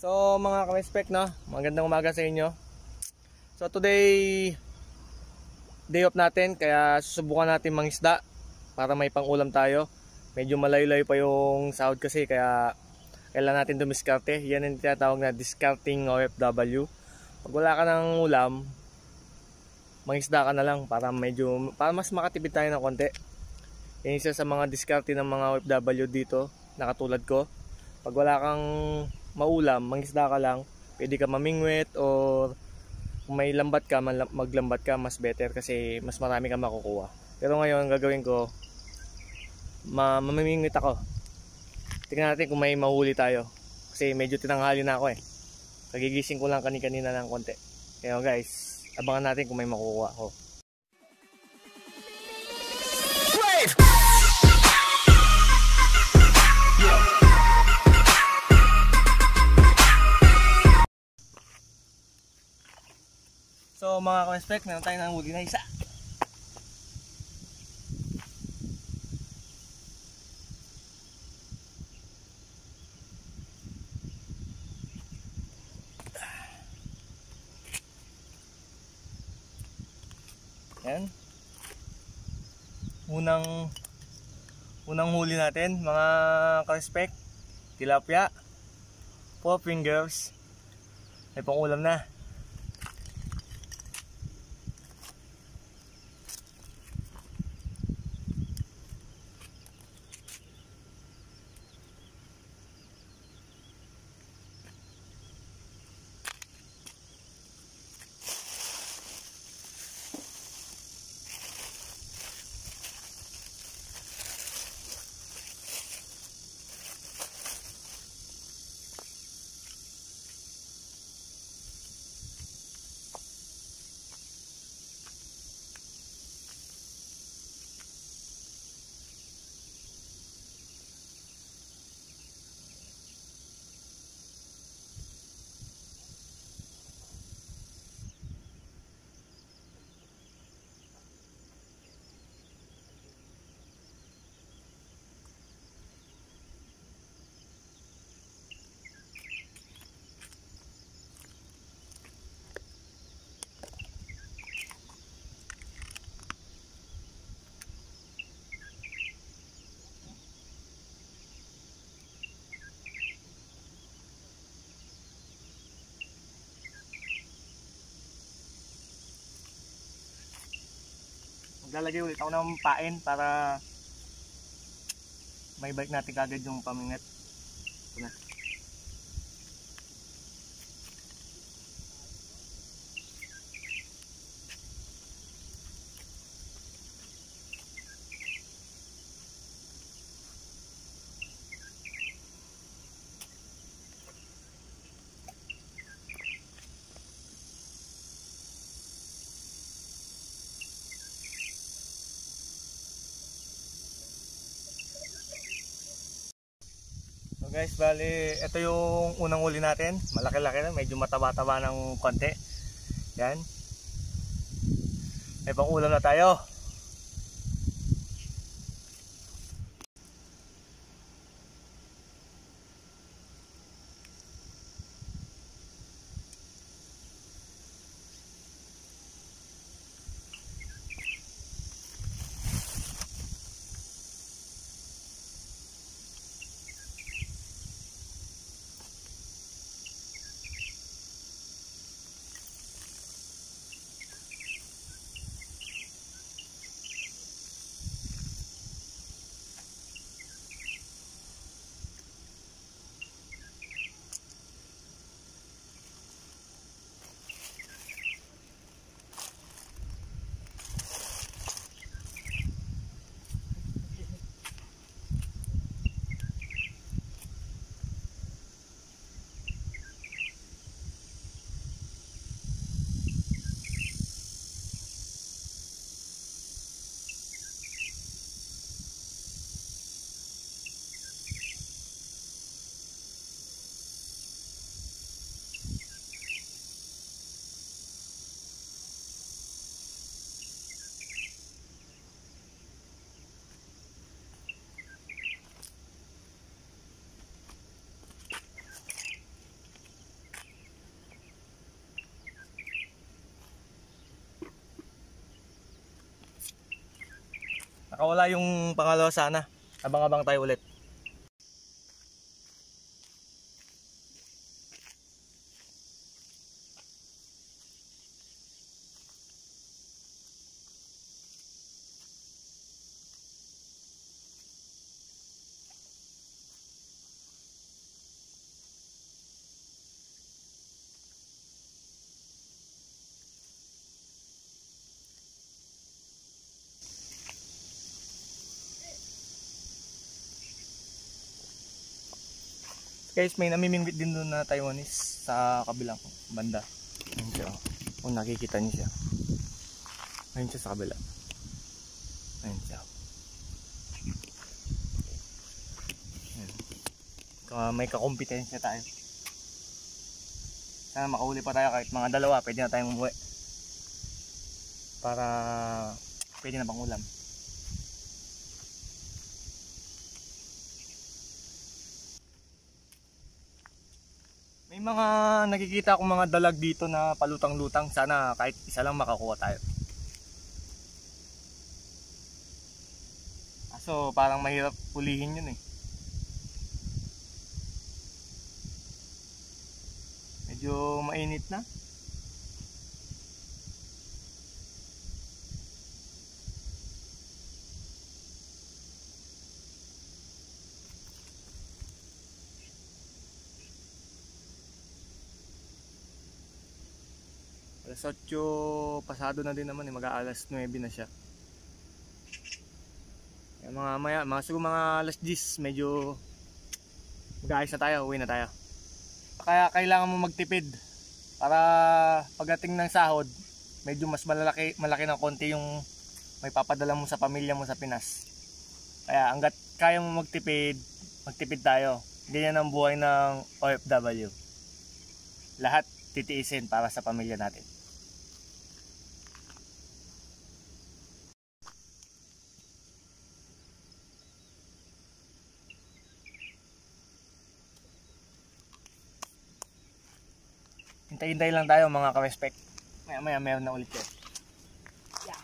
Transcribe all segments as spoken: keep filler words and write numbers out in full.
So mga ka-respect, no? Magandang umaga sa inyo. So today, day off natin, kaya susubukan natin mangisda para may pang-ulam tayo. Medyo malayo-layo pa yung sahod kasi, kaya kailangan natin dumiskarte. Yan yung tinatawag na discarding O F W. Pag wala ka ng ulam, mangisda ka na lang para medyo para mas makatipid tayo ng konti. Yan isa sa mga diskarte ng mga O F W dito, na katulad ko. Pag wala kang maulam, mangisda ka lang, pwede ka mamingwit, or kung may lambat ka, maglambat ka, mas better kasi mas marami ka makukuha. Pero ngayon, gagawin ko, mamimingwit ako. Tingnan natin kung may mahuli tayo, kasi medyo tinanghali na ako eh. Kagigising ko lang kani-kanina ng konti. Kaya guys, abangan natin kung may makukuha ako. So mga ka-respect, meron tayo ng huli na isa. Yan. Unang unang huli natin, mga ka-respect. Tilapia. Four fingers. May pang-ulam na. Maglalagay ulit ako ng pain para may balik natin kagad yung pamingat. Ito na. Guys, bali, ito yung unang huli natin. Malaki-laki na, medyo mataba-taba ng konti. Yan. May pang-ulam na tayo. Nakawala yung pangalawa sana. Abang-abang tayo ulit. Guys, may namimingwit din doon na Taiwanese sa kabilang banda. Ayun siya. Kung nakikita niyo siya. Ayun siya sa kabila. Ayun siya. Ayun. May kakompetensya tayo. Sana makauli pa tayo kahit mga dalawa. Pwede na tayong umuwi. Para pwede na pang ulam. May mga nakikita akong mga dalag dito na palutang-lutang. Sana kahit isa lang makakuha tayo. Kaso parang mahirap pulihin yun eh. Medyo mainit na. alas otso pasado na din naman eh, mag-aalas nuwebe na siya. Yung mga maya, mga siguro mga alas diyes, medyo mag-aayos na tayo, uwi na tayo. Kaya kailangan mo magtipid para pagdating ng sahod, medyo mas malaki, malaki ng konti yung may papadala mo sa pamilya mo sa Pinas. Kaya hanggat kaya mo magtipid, magtipid tayo. Ganyan ang buhay ng O F W. Lahat titiisin para sa pamilya natin. Hintay-hintay lang tayo mga ka-respect. Maya maya meron na ulit yun. Yeah.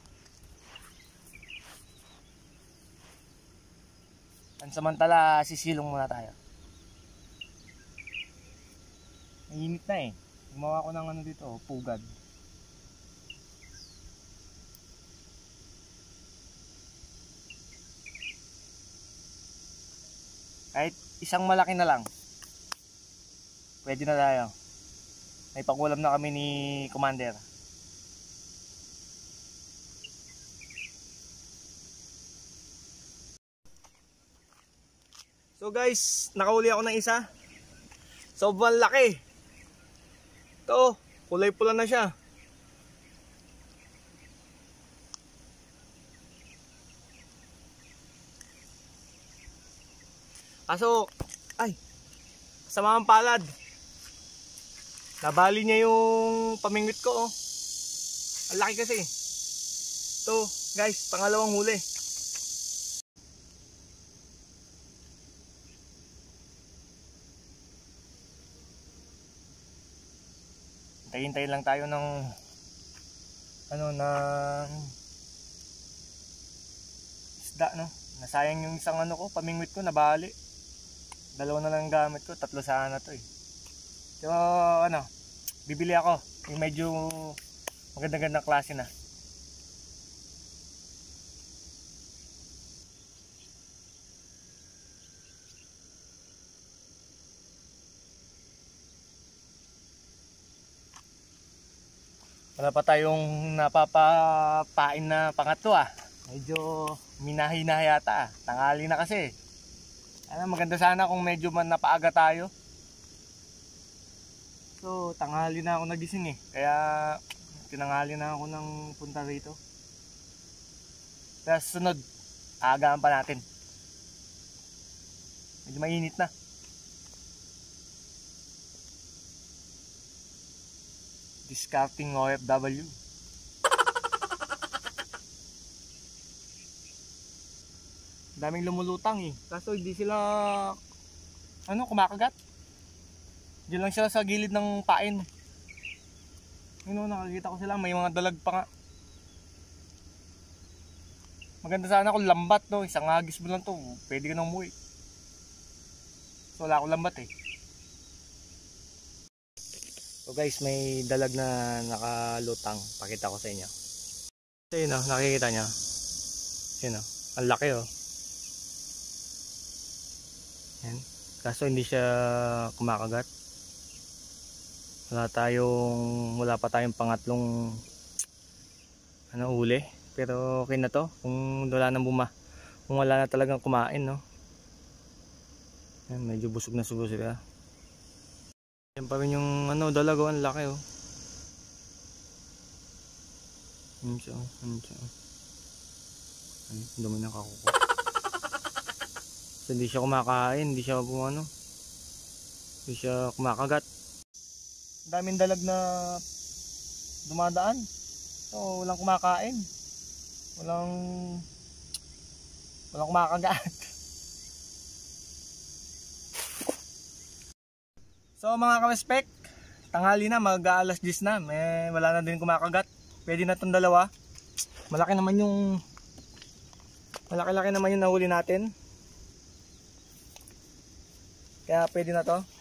Pansamantala sisilong muna tayo. Mainit na eh. Gumawa ko ng ano dito, pugad. Kahit isang malaki na lang, pwede na tayo. May pangulam na kami ni Commander. So guys, nakauli ako ng isa. Sobrang laki. Ito, kulay pula na siya. Kaso, ay, kasama ang palad. Nabali niya yung pamingwit ko, oh. Ang laki kasi. Ito, guys, pangalawang huli. Hintay-hintay lang tayo ng ano ng isda, no? Nasayang yung isang ano ko, pamingwit ko, nabali. Dalawa na lang gamit ko, tatlo sana to eh. So ano, bibili ako yung medyo magandang-gandang klase na. Wala pa tayong napapapain na pangatlo ah. Medyo minahi-na yata ah. Tanghali na kasi. Ano, maganda sana kung medyo man napaaga tayo. So, tanghali na ako nagising eh. Kaya, tinanghali na ako ng punta rito. Kaya sunod, aagaan pa natin. Medyo mainit na. Discarding O F W. Daming lumulutang eh. Kaso hindi sila, ano, kumakagat. Diyan lang sila sa gilid ng pain. Yun o, nakakita ko sila. May mga dalag pa nga. Maganda sana kung lambat, no? Isang agis mo lang to, pwede ka nang umuwi. So wala akong lambat eh. So guys, may dalag na nakalutang. Pakita ko sa inyo. So yun o, nakikita nyo. Yun o, ang laki o. Yan. Kaso hindi siya kumakagat. Wala tayong, wala pa tayong pangatlong ano, uli. Pero okay na to. Kung wala nang buma, kung wala na talagang kumain, no. Yan, medyo busog na subo sila. Yan pa rin yung ano, dalago, ang laki oh. Yan siya, yan siya. Ay, dumi ng kakuko. So, hindi siya kumakain, hindi siya ano, hindi siya kumakagat. Daming dalag na dumadaan. So, walang kumakain. Walang walang kumakagat. So mga ka-respect, tanghali na, mag-aalas diyes na. May wala na din kumakagat. Pwede na tong dalawa. Malaki naman yung malaki-laki naman yung nahuli natin. Kaya pwede na to.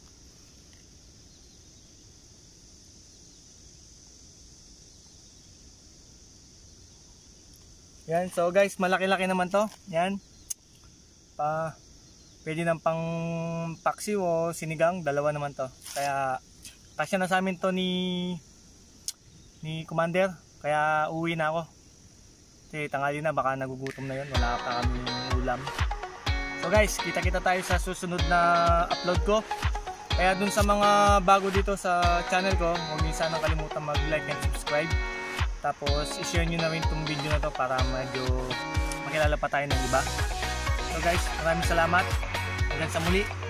Yan, so guys, malaki-laki naman to. Yan. Pa pwede nang pang paksiw o sinigang, dalawa naman to. Kaya kasya na sa amin to ni ni Commander. Kaya uwi na ako. Kasi tanghali na, baka nagugutom na yun. Wala pa kami ulam. So guys, kita-kita tayo sa susunod na upload ko. Kaya dun sa mga bago dito sa channel ko, huwag niyo sanang kalimutan mag-like and subscribe. Tapos i-share nyo na rin itong video na to para medyo makilala pa tayo ng iba. So guys, maraming salamat. Hanggang sa muli.